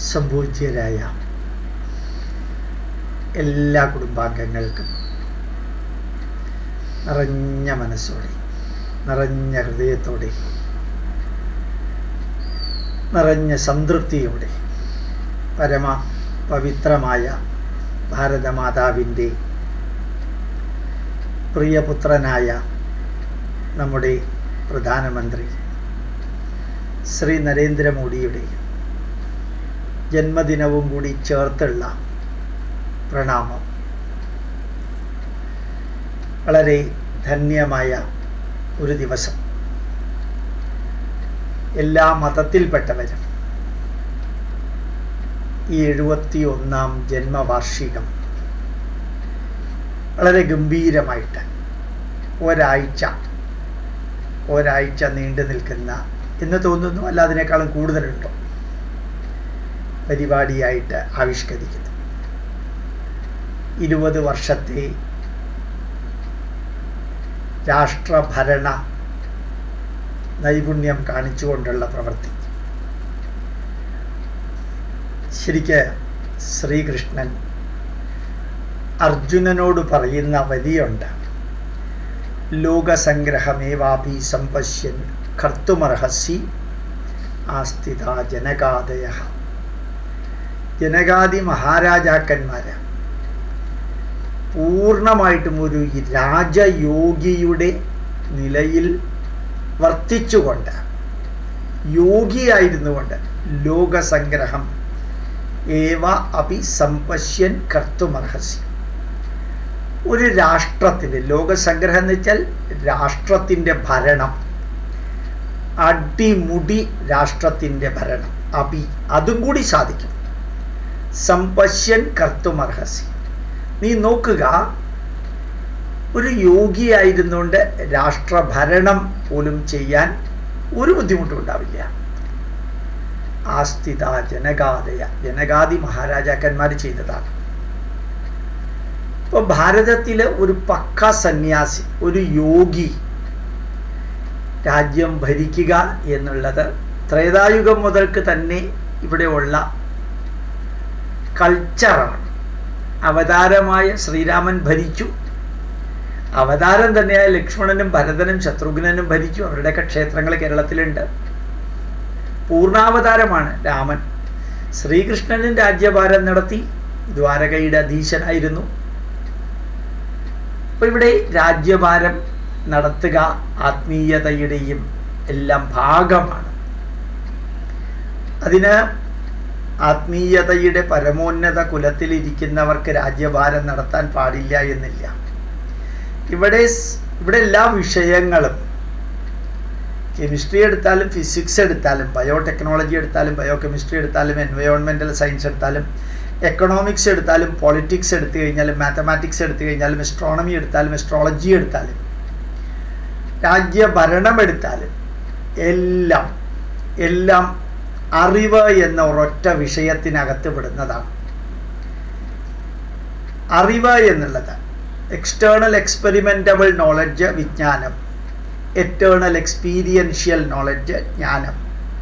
സംപൂജ്യരായ എല്ലാ കുടുംബാംഗങ്ങൾക്കും നിറഞ്ഞ മനസ്സോടെ, നിറഞ്ഞ ഹൃദയത്തോടെ, നിറഞ്ഞ സംതൃപ്തിയോടെ പരമ പവിത്രമായ ഭാരതമാതാവിൻ്റെ പ്രിയപുത്രനായ നമ്മുടെ പ്രധാനമന്ത്രി ശ്രീ നരേന്ദ്രമോദിയുടെ ജന്മദിനവും കൂടി ചേർത്തുള്ള പ്രണാമം. വളരെ ധന്യമായ ഒരു ദിവസം. എല്ലാ മതത്തിൽപ്പെട്ടവരും ഈ 71ാം ജന്മവാർഷികം വളരെ ഗംഭീരമായിട്ട് ഒരാഴ്ച നീണ്ടു നിൽക്കുന്ന, എന്ന് തോന്നുന്നു അല്ല അതിനേക്കാളും കൂടുതലുണ്ടോ, പരിപാടിയായിട്ട് ആവിഷ്കരിക്കുന്നു. 20 വർഷത്തെ രാഷ്ട്രഭരണ നൈപുണ്യം കാണിച്ചുകൊണ്ടുള്ള പ്രവൃത്തി. ശരിക്ക് ശ്രീകൃഷ്ണൻ അർജുനനോട് പറയുന്ന വരിയുണ്ട്, ലോകസംഗ്രഹമേവാപി സമ്പശ്യൻ കർത്തുമർഹസി ആസ്ഥിത ജനകാദയ. ജനകാദി മഹാരാജാക്കന്മാർ പൂർണ്ണമായിട്ടും ഒരു രാജയോഗിയുടെ നിലയിൽ വർത്തിച്ചുകൊണ്ട്, യോഗിയായിരുന്നുകൊണ്ട് ലോകസംഗ്രഹം ഏവ അപി സമ്പശ്യൻ കർത്തുമർഹസി. ഒരു രാഷ്ട്രത്തിൽ ലോകസംഗ്രഹം എന്ന് വെച്ചാൽ രാഷ്ട്രത്തിൻ്റെ ഭരണം, അടിമുടി രാഷ്ട്രത്തിൻ്റെ ഭരണം, അതും കൂടി സാധിക്കും. സമ്പശ്യൻ കർത്തുമർഹസി. നീ നോക്കുക, ഒരു യോഗിയായിരുന്നുകൊണ്ട് രാഷ്ട്രഭരണം പോലും ചെയ്യാൻ ഒരു ബുദ്ധിമുട്ടും ഉണ്ടാവില്ല. ആസ്ഥിത ജനകാദയ, ജനകാദി മഹാരാജാക്കന്മാർ ചെയ്തതാണ്. ഇപ്പോൾ ഭാരതത്തിലെ ഒരു പക്ക സന്യാസി, ഒരു യോഗി രാജ്യം ഭരിക്കുക എന്നുള്ളത് ത്രേതായുഗം മുതൽക്ക് തന്നെ ഇവിടെയുള്ള കൾച്ചറാണ്. അവതാരമായ ശ്രീരാമൻ ഭരിച്ചു, അവതാരം തന്നെയായ ലക്ഷ്മണനും ഭരതനും ശത്രുഘ്നനും ഭരിച്ചു. അവരുടെയൊക്കെ ക്ഷേത്രങ്ങൾ കേരളത്തിലുണ്ട്. പൂർണ്ണാവതാരമാണ് രാമൻ. ശ്രീകൃഷ്ണനും രാജ്യഭാരം നടത്തി, ദ്വാരകയുടെ അധീശനായിരുന്നു. അപ്പോൾ ഇവിടെ രാജ്യഭാരം നടത്തുക ആത്മീയതയുടെയും എല്ലാം ഭാഗമാണ്. അതിന് ആത്മീയതയുടെ പരമോന്നത കുലത്തിലിരിക്കുന്നവർക്ക് രാജ്യഭാരം നടത്താൻ പാടില്ല എന്നില്ല. ഇവിടെ എല്ലാ വിഷയങ്ങളും, കെമിസ്ട്രി എടുത്താലും ഫിസിക്സ് എടുത്താലും ബയോടെക്നോളജി എടുത്താലും ബയോകെമിസ്ട്രി എടുത്താലും എൻവയോൺമെൻറ്റൽ സയൻസ് എടുത്താലും എക്കണോമിക്സ് എടുത്താലും പൊളിറ്റിക്സ് എടുത്തു കഴിഞ്ഞാലും മാത്തമാറ്റിക്സ് എടുത്തു കഴിഞ്ഞാലും അസ്ട്രോണമി എടുത്താലും അസ്ട്രോളജി എടുത്താലും രാജ്യഭരണം എടുത്താലും എല്ലാം അറിവ് എന്ന ഒരൊറ്റ വിഷയത്തിനകത്ത് പെടുന്നതാണ്. അറിവ് എന്നുള്ളത് എക്സ്റ്റേണൽ എക്സ്പെരിമെൻ്റബിൾ നോളജ് വിജ്ഞാനം, എറ്റേണൽ എക്സ്പീരിയൻഷ്യൽ നോളജ് ജ്ഞാനം.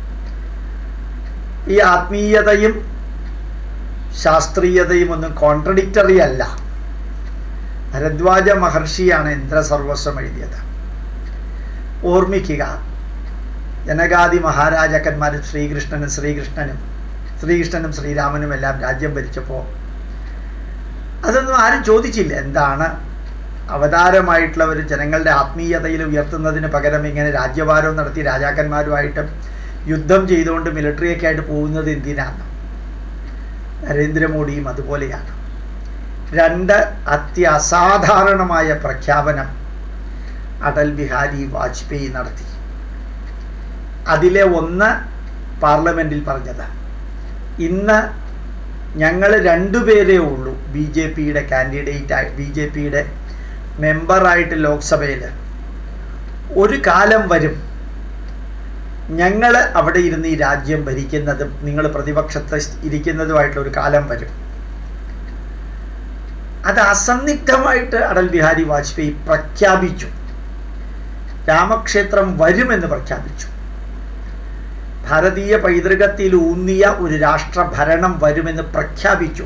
ഈ ആത്മീയതയും ശാസ്ത്രീയതയും ഒന്നും കോൺട്രഡിക്ടറി അല്ല. ഭരദ്വാജ മഹർഷിയാണ് ഇന്ദ്രസർവസ്വം എഴുതിയത്. ഓർമ്മിക്കുക, ജനകാദി മഹാരാജാക്കന്മാരും ശ്രീകൃഷ്ണനും ശ്രീരാമനും എല്ലാം രാജ്യം ഭരിച്ചപ്പോൾ അതൊന്നും ആരും ചോദിച്ചില്ല. എന്താണ് അവതാരമായിട്ടുള്ളവർ ജനങ്ങളുടെ ആത്മീയതയിൽ ഉയർത്തുന്നതിന് പകരം ഇങ്ങനെ രാജ്യഭാരവും നടത്തി രാജാക്കന്മാരുമായിട്ട് യുദ്ധം ചെയ്തുകൊണ്ട് മിലിറ്ററിയൊക്കെ ആയിട്ട് പോകുന്നത് എന്തിനാണ്? നരേന്ദ്രമോദിയും അതുപോലെയാണ്. 2 അസാധാരണമായ പ്രഖ്യാപനം അടൽ ബിഹാരി വാജ്പേയി നടത്തി. അതിലെ ഒന്ന് പാർലമെൻറ്റിൽ പറഞ്ഞത്, ഇന്ന് ഞങ്ങൾ 2 പേരേ ഉള്ളൂ BJPയുടെ കാൻഡിഡേറ്റായി, BJPയുടെ മെമ്പറായിട്ട് ലോക്സഭയിൽ. ഒരു കാലം വരും ഞങ്ങൾ അവിടെ ഇരുന്ന് ഈ രാജ്യം ഭരിക്കുന്നതും നിങ്ങൾ പ്രതിപക്ഷത്ത് ഇരിക്കുന്നതുമായിട്ടുള്ള ഒരു കാലം വരും. അത് അസന്നിഗ്ധമായിട്ട് അടൽ ബിഹാരി വാജ്പേയി പ്രഖ്യാപിച്ചു. രാമക്ഷേത്രം വരുമെന്ന് പ്രഖ്യാപിച്ചു. ഭാരതീയ പൈതൃകത്തിൽ ഊന്നിയ ഒരു രാഷ്ട്രഭരണം വരുമെന്ന് പ്രഖ്യാപിച്ചു.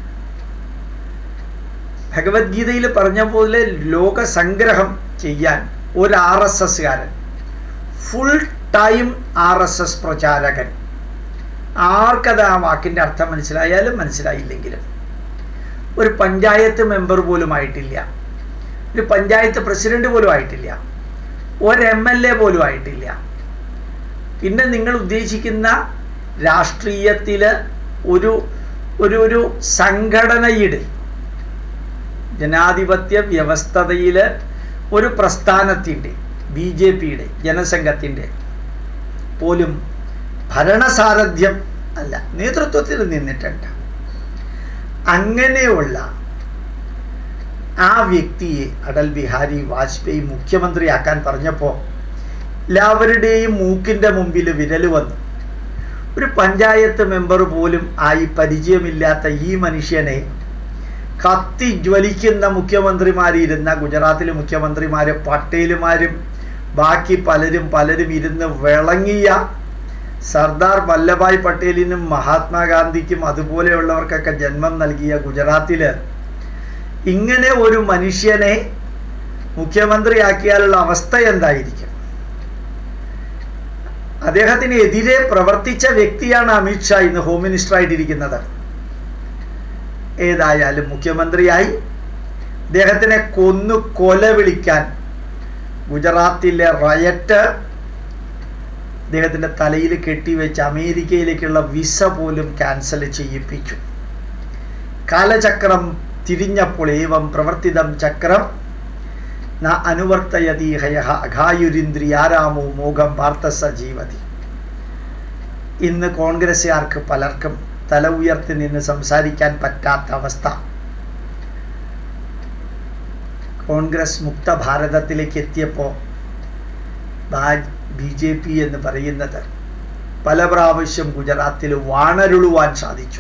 ഭഗവത്ഗീതയിൽ പറഞ്ഞ പോലെ ലോകസംഗ്രഹം ചെയ്യാൻ ഒരു RSSകാരൻ, ഫുൾ ടൈം RSS പ്രചാരകൻ, ആർക്കത് ആ വാക്കിൻ്റെ അർത്ഥം മനസ്സിലായാലും മനസ്സിലായില്ലെങ്കിലും, ഒരു പഞ്ചായത്ത് മെമ്പർ പോലും ആയിട്ടില്ല, ഒരു പഞ്ചായത്ത് പ്രസിഡന്റ് പോലും ആയിട്ടില്ല, ഒരു MLA പോലും ആയിട്ടില്ല. പിന്നെ നിങ്ങൾ ഉദ്ദേശിക്കുന്ന രാഷ്ട്രീയത്തിൽ ഒരു സംഘടനയുടെ, ജനാധിപത്യ വ്യവസ്ഥതയിൽ ഒരു പ്രസ്ഥാനത്തിൻ്റെ, BJPയുടെ, ജനസംഘത്തിൻ്റെ പോലും ഭരണസാരഥ്യം അല്ല, നേതൃത്വത്തിൽ നിന്നിട്ടുണ്ട്. അങ്ങനെയുള്ള ആ വ്യക്തിയെ അടൽ ബിഹാരി വാജ്പേയി മുഖ്യമന്ത്രിയാക്കാൻ പറഞ്ഞപ്പോൾ എല്ലാവരുടെയും മൂക്കിൻ്റെ മുമ്പിൽ വിരൽ വന്നു. ഒരു പഞ്ചായത്ത് മെമ്പർ പോലും ആയി പരിചയമില്ലാത്ത ഈ മനുഷ്യനെ കത്തി ജ്വലിക്കുന്ന മുഖ്യമന്ത്രിമാരിരുന്ന ഗുജറാത്തിലെ മുഖ്യമന്ത്രിമാർ, പട്ടേലുമാരും ബാക്കി പലരും ഇരുന്ന് വിളങ്ങിയ സർദാർ വല്ലഭായ് പട്ടേലിനും മഹാത്മാഗാന്ധിക്കും അതുപോലെയുള്ളവർക്കൊക്കെ ജന്മം നൽകിയ ഗുജറാത്തിൽ ഇങ്ങനെ ഒരു മനുഷ്യനെ മുഖ്യമന്ത്രിയാക്കിയാലുള്ള അവസ്ഥ എന്തായിരിക്കും? അദ്ദേഹത്തിനെതിരെ പ്രവർത്തിച്ച വ്യക്തിയാണ് അമിത്ഷാ, ഇന്ന് ഹോം മിനിസ്റ്ററായിട്ടിരിക്കുന്നത്. ഏതായാലും മുഖ്യമന്ത്രിയായി അദ്ദേഹത്തിനെ കൊല വിളിക്കാൻ ഗുജറാത്തിലെ റയറ്റ് അദ്ദേഹത്തിൻ്റെ തലയിൽ കെട്ടിവെച്ച് അമേരിക്കയിലേക്കുള്ള വിസ പോലും ക്യാൻസൽ ചെയ്യിപ്പിച്ചു. കാലചക്രം തിരിഞ്ഞപ്പോൾ ഏവം പ്രവർത്തിതം ചക്രം ന അനുവർത്തയതി ഹയഃ അഘായുരിന്ദ്രിയാരാമോ മോഘം പാർത്ഥസ ജീവതി. ഇന്ന് കോൺഗ്രസ്സുകാർക്ക് പലർക്കും തല ഉയർത്തി നിന്ന് സംസാരിക്കാൻ പറ്റാത്ത അവസ്ഥ. കോൺഗ്രസ് മുക്ത ഭാരതത്തിലേക്ക് എത്തിയപ്പോൾ BJP എന്ന് പറയുന്നത് പല പ്രാവശ്യം ഗുജറാത്തിൽ വാണരുളുവാൻ സാധിച്ചു.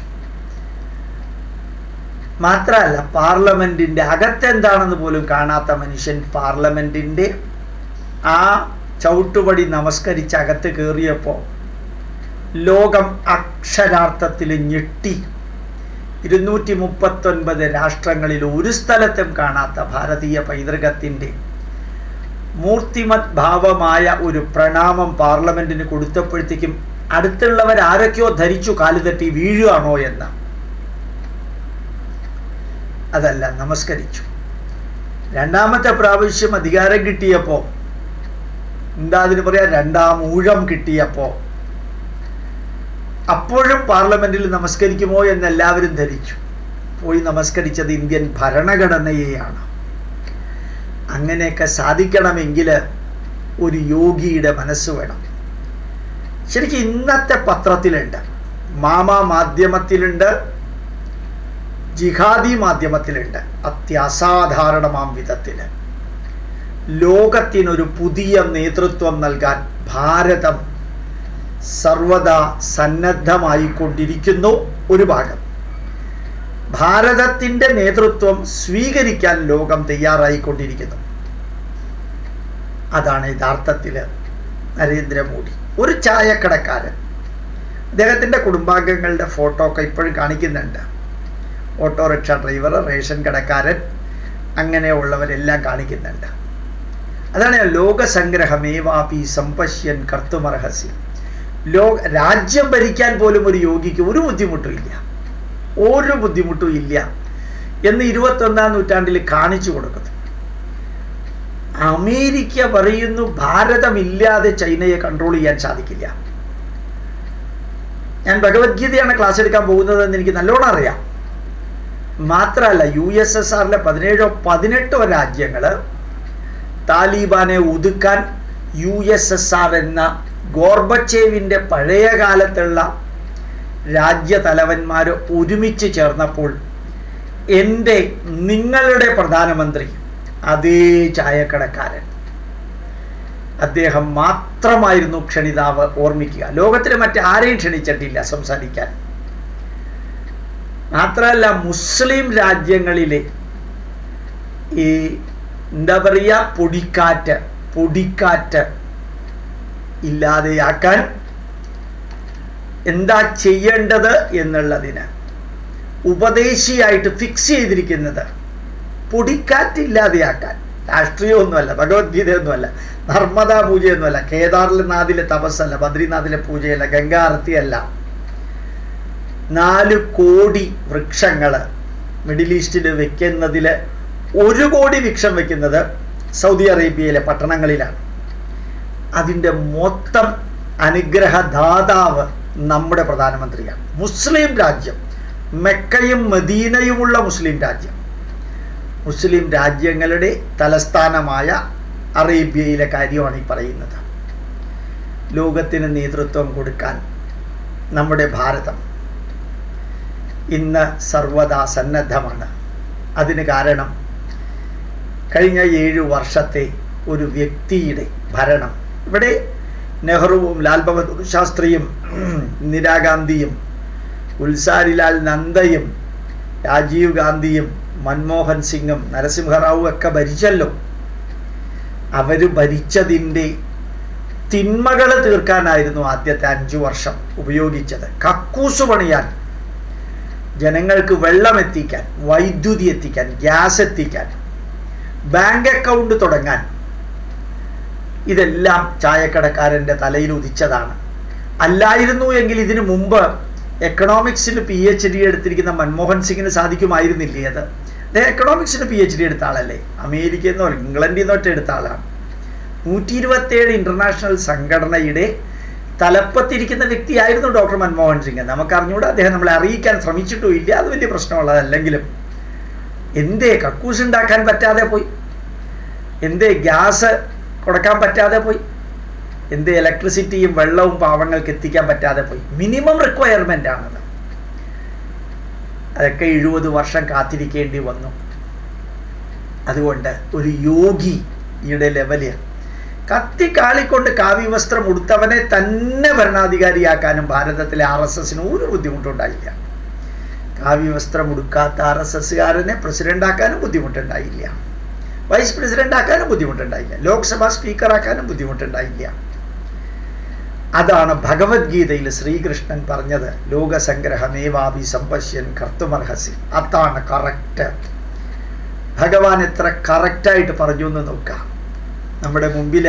മാത്രമല്ല, പാർലമെൻറ്റിൻ്റെ അകത്തെന്താണെന്ന് പോലും കാണാത്ത മനുഷ്യൻ പാർലമെൻറ്റിൻ്റെ ആ ചവിട്ടുപടി നമസ്കരിച്ച് അകത്ത് കയറിയപ്പോൾ ലോകം അക്ഷരാർത്ഥത്തിൽ ഞെട്ടി. 239 രാഷ്ട്രങ്ങളിൽ ഒരു സ്ഥലത്തും കാണാത്ത ഭാരതീയ പൈതൃകത്തിൻ്റെ മൂർത്തിമത് ഭാവമായ ഒരു പ്രണാമം പാർലമെൻറ്റിന് കൊടുത്തപ്പോഴത്തേക്കും അടുത്തുള്ളവരാരൊക്കെയോ ധരിച്ചു കാലുതട്ടി വീഴുകയാണോ എന്ന്. അതല്ല, നമസ്കരിച്ചു. രണ്ടാമത്തെ പ്രാവശ്യം അധികാരം കിട്ടിയപ്പോൾ, എന്താ അതിന് പറയാ, രണ്ടാം ഊഴം കിട്ടിയപ്പോൾ അപ്പോഴും പാർലമെൻറ്റിൽ നമസ്കരിക്കുമോ എന്ന് എല്ലാവരും ധരിച്ചു. പോയി നമസ്കരിച്ചത് ഇന്ത്യൻ ഭരണഘടനയെയാണ്. അങ്ങനെയൊക്കെ സാധിക്കണമെങ്കിൽ ഒരു യോഗിയുടെ മനസ്സ് വേണം. ശരിക്കും ഇന്നത്തെ പത്രത്തിലുണ്ട്, മാധ്യമത്തിലുണ്ട്, ജിഹാദി മാധ്യമത്തിലുണ്ട്. അത്യസാധാരണമാം വിധത്തിൽ ലോകത്തിനൊരു പുതിയ നേതൃത്വം നൽകാൻ ഭാരതം സർവദാ സന്നദ്ധമായിക്കൊണ്ടിരിക്കുന്നു. ഒരു ഭാഗം ഭാരതത്തിൻ്റെ നേതൃത്വം സ്വീകരിക്കാൻ ലോകം തയ്യാറായിക്കൊണ്ടിരിക്കുന്നു. അതാണ് യഥാർത്ഥത്തിൽ നരേന്ദ്രമോദി. ഒരു ചായക്കടക്കാരൻ, അദ്ദേഹത്തിൻ്റെ കുടുംബാംഗങ്ങളുടെ ഫോട്ടോ ഒക്കെ ഇപ്പോഴും കാണിക്കുന്നുണ്ട്. ഓട്ടോറിക്ഷ ഡ്രൈവർ, റേഷൻ കടക്കാരൻ, അങ്ങനെയുള്ളവരെല്ലാം കാണിക്കുന്നുണ്ട്. അതാണ് ലോകസംഗ്രഹമേവാപി സമ്പശ്യൻ കർത്തുമർഹസി. രാജ്യം ഭരിക്കാൻ പോലും ഒരു യോഗിക്ക് ഒരു ബുദ്ധിമുട്ടും ഇല്ല എന്ന് 21-ാം നൂറ്റാണ്ടിൽ കാണിച്ചു കൊടുക്കുന്നു. അമേരിക്ക പറയുന്നു ഭാരതമില്ലാതെ ചൈനയെ കൺട്രോൾ ചെയ്യാൻ സാധിക്കില്ല. ഞാൻ ഭഗവത്ഗീതയാണ് ക്ലാസ് എടുക്കാൻ പോകുന്നതെന്ന് എനിക്ക് നല്ലോണം അറിയാം. മാത്രമല്ല, USSRലെ 17-18 രാജ്യങ്ങൾ താലിബാനെ ഒതുക്കാൻ USSR എന്ന ഗോർബച്ചേവിൻ്റെ പഴയ കാലത്തുള്ള രാജ്യതലവന്മാർ ഒരുമിച്ച് ചേർന്നപ്പോൾ നിങ്ങളുടെ പ്രധാനമന്ത്രി അതേ ചായക്കടക്കാരൻ, അദ്ദേഹം മാത്രമായിരുന്നു ക്ഷണിതാവ്. ഓർമ്മിക്കുക, ലോകത്തിലെ മറ്റാരെയും ക്ഷണിച്ചിട്ടില്ല സംസാരിക്കാൻ. മാത്രമല്ല, മുസ്ലിം രാജ്യങ്ങളിലെ ഈ എന്താ പറയുക പൊടിക്കാറ്റ് ഇല്ലാതെയാക്കാൻ എന്താ ചെയ്യേണ്ടത് എന്നുള്ളതിന് ഉപദേശിയായിട്ട് ഫിക്സ് ചെയ്തിരിക്കുന്നത് പൊടിക്കാറ്റില്ലാതെയാക്കാൻ. രാഷ്ട്രീയമൊന്നുമല്ല, ഭഗവത്ഗീതയൊന്നുമല്ല, നർമ്മദാ പൂജയൊന്നുമല്ല, കേദാർനാഥിലെ തപസ്സല്ല, ബദ്രിനാഥിലെ പൂജയല്ല, ഗംഗാ ആരത്തിയല്ല. 4 കോടി വൃക്ഷങ്ങൾ മിഡിൽ ഈസ്റ്റിൽ വെക്കുന്നതിൽ 1 കോടി വൃക്ഷം വെക്കുന്നത് സൗദി അറേബ്യയിലെ പട്ടണങ്ങളിലാണ്. അതിൻ്റെ മൊത്തം അനുഗ്രഹദാതാവ് നമ്മുടെ പ്രധാനമന്ത്രിയാണ്. മുസ്ലിം രാജ്യം, മെക്കയും മദീനയുമുള്ള മുസ്ലിം രാജ്യം, മുസ്ലിം രാജ്യങ്ങളുടെ തലസ്ഥാനമായ അറേബ്യയിലെ കാര്യമാണ് ഈ പറയുന്നത്. ലോകത്തിന് നേതൃത്വം കൊടുക്കാൻ നമ്മുടെ ഭാരതം ഇന്ന് സർവദാ സന്നദ്ധമാണ്. അതിന് കാരണം കഴിഞ്ഞ 7 വർഷത്തെ ഒരു വ്യക്തിയുടെ ഭരണം. ഇവിടെ നെഹ്റുവും ലാൽ ബഹദൂർ ശാസ്ത്രിയും ഇന്ദിരാഗാന്ധിയും ഗുൽസാരിലാൽ നന്ദയും രാജീവ് ഗാന്ധിയും മൻമോഹൻ സിംഗും നരസിംഹറാവു ഒക്കെ ഭരിച്ചല്ലോ. അവർ ഭരിച്ചതിൻ്റെ തിന്മകൾ തീർക്കാനായിരുന്നു ആദ്യത്തെ 5 വർഷം ഉപയോഗിച്ചത്. കക്കൂസ് പണിയാൻ, ജനങ്ങൾക്ക് വെള്ളം എത്തിക്കാൻ, വൈദ്യുതി എത്തിക്കാൻ, ഗ്യാസ് എത്തിക്കാൻ, ബാങ്ക് അക്കൗണ്ട് തുടങ്ങാൻ. ഇതെല്ലാം ചായക്കടക്കാരൻ്റെ തലയിൽ ഉദിച്ചതാണ്. അല്ലായിരുന്നു എങ്കിൽ ഇതിനു മുമ്പ് എക്കണോമിക്സിൽ PhD എടുത്തിരിക്കുന്ന മൻമോഹൻ സിംഗിന് സാധിക്കുമായിരുന്നില്ലേ? അദ്ദേഹം എക്കണോമിക്സിന് PhD എടുത്ത ആളല്ലേ, അമേരിക്കയിൽ നിന്നോ ഇംഗ്ലണ്ടിൽ നിന്നോ എടുത്ത ആളാണ്. 127 ഇൻ്റർനാഷണൽ സംഘടനയുടെ തലപ്പത്തിരിക്കുന്ന വ്യക്തിയായിരുന്നു ഡോക്ടർ മൻമോഹൻ സിംഗ്. നമുക്കറിഞ്ഞൂടെ, അദ്ദേഹം നമ്മളെ അറിയിക്കാൻ ശ്രമിച്ചിട്ടുമില്ല, അത് വലിയ പ്രശ്നമുള്ളതല്ലെങ്കിലും. എന്തേ കക്കൂസ് ഉണ്ടാക്കാൻ പറ്റാതെ പോയി? എന്തേ ഗ്യാസ് കൊടുക്കാൻ പറ്റാതെ പോയി? എന്തേ ഇലക്ട്രിസിറ്റിയും വെള്ളവും പാവങ്ങൾക്ക് എത്തിക്കാൻ പറ്റാതെ പോയി? മിനിമം റിക്വയർമെൻ്റ് ആണത്. അതൊക്കെ 70 വർഷം കാത്തിരിക്കേണ്ടി വന്നു. അതുകൊണ്ട് ഒരു യോഗിയുടെ ലെവല് കത്തിക്കാളിക്കൊണ്ട് കാവ്യവസ്ത്രം ഉടുത്തവനെ തന്നെ ഭരണാധികാരിയാക്കാനും ഭാരതത്തിലെ RSSന് ഒരു ബുദ്ധിമുട്ടുണ്ടായില്ല. കാവ്യവസ്ത്രം ഉടുക്കാത്ത RSSകാരനെ പ്രസിഡൻ്റാക്കാനും ബുദ്ധിമുട്ടുണ്ടായില്ല, വൈസ് പ്രസിഡൻ്റാക്കാനും ബുദ്ധിമുട്ടുണ്ടായില്ല, ലോക്സഭാ സ്പീക്കറാക്കാനും ബുദ്ധിമുട്ടുണ്ടായില്ല. അതാണ് ഭഗവത്ഗീതയിൽ ശ്രീകൃഷ്ണൻ പറഞ്ഞത്, ലോകസംഗ്രഹമേവാഭി സമ്പശ്യൻ കർത്തുമർഹസി. അതാണ് കറക്റ്റ്. ഭഗവാൻ എത്ര കറക്റ്റായിട്ട് പറഞ്ഞു എന്ന് നോക്കാം. നമ്മുടെ മുമ്പിൽ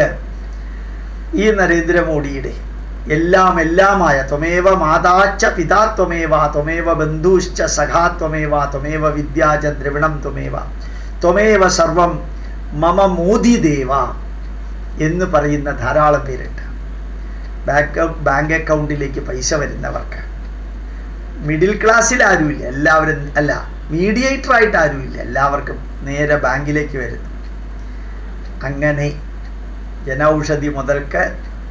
ഈ നരേന്ദ്രമോദിയുടെ എല്ലാമായ ത്വമേവ മാതാച്ച പിതാ ത്വമേവ ത്വമേവ ബന്ധുശ്ച സഖാ ത്വമേവ ത്വമേവ വിദ്യാച ദ്രവിണം ത്വമേവ സർവം മമ മോദി ദേവ എന്ന് പറയുന്ന ധാരാളം പേരുണ്ട്. ബാങ്ക് അക്കൗണ്ടിലേക്ക് പൈസ വരുന്നവർക്ക്, മിഡിൽ ക്ലാസ്സിൽ ആരുമില്ല, എല്ലാവരും അല്ല, മീഡിയേറ്ററായിട്ട് ആരുമില്ല, എല്ലാവർക്കും നേരെ ബാങ്കിലേക്ക് വരുന്നു. അങ്ങനെ ജനൌഷധി മുതൽക്ക്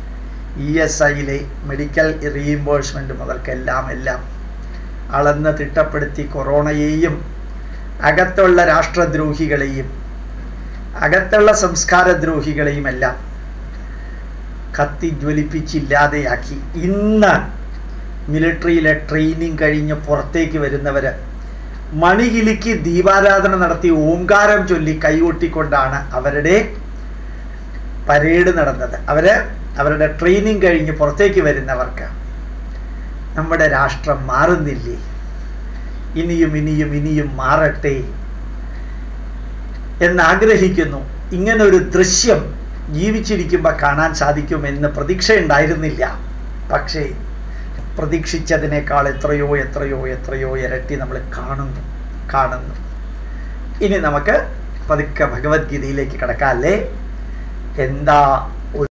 ESIയിലെ മെഡിക്കൽ റീഇംബേഴ്സ്മെൻറ്റ് മുതൽക്ക് എല്ലാം അളന്ന് തിട്ടപ്പെടുത്തി കൊറോണയെയും അകത്തുള്ള രാഷ്ട്രദ്രോഹികളെയും അകത്തുള്ള സംസ്കാരദ്രോഹികളെയും എല്ലാം കത്തിജ്വലിപ്പിച്ചില്ലാതെയാക്കി. ഇന്ന് മിലിറ്ററിയിലെ ട്രെയിനിങ് കഴിഞ്ഞ് പുറത്തേക്ക് വരുന്നവർ മണികിലിക്ക് ദീപാരാധന നടത്തി ഓംകാരം ചൊല്ലി കൈകൊട്ടിക്കൊണ്ടാണ് അവരുടെ പരേഡ് നടന്നത്. അവരുടെ ട്രെയിനിങ് കഴിഞ്ഞ് പുറത്തേക്ക് വരുന്നവർക്ക് നമ്മുടെ രാഷ്ട്രം മാറുന്നില്ലേ? ഇനിയും മാറട്ടെ എന്നാഗ്രഹിക്കുന്നു. ഇങ്ങനൊരു ദൃശ്യം ജീവിച്ചിരിക്കുമ്പോൾ കാണാൻ സാധിക്കുമെന്ന് പ്രതീക്ഷയുണ്ടായിരുന്നില്ല. പക്ഷേ പ്രതീക്ഷിച്ചതിനേക്കാൾ എത്രയോ ഇരട്ടി നമ്മൾ കാണുന്നു. ഇനി നമുക്ക് പതുക്കെ ഭഗവത്ഗീതയിലേക്ക് കടക്കാം അല്ലേ? എന്താ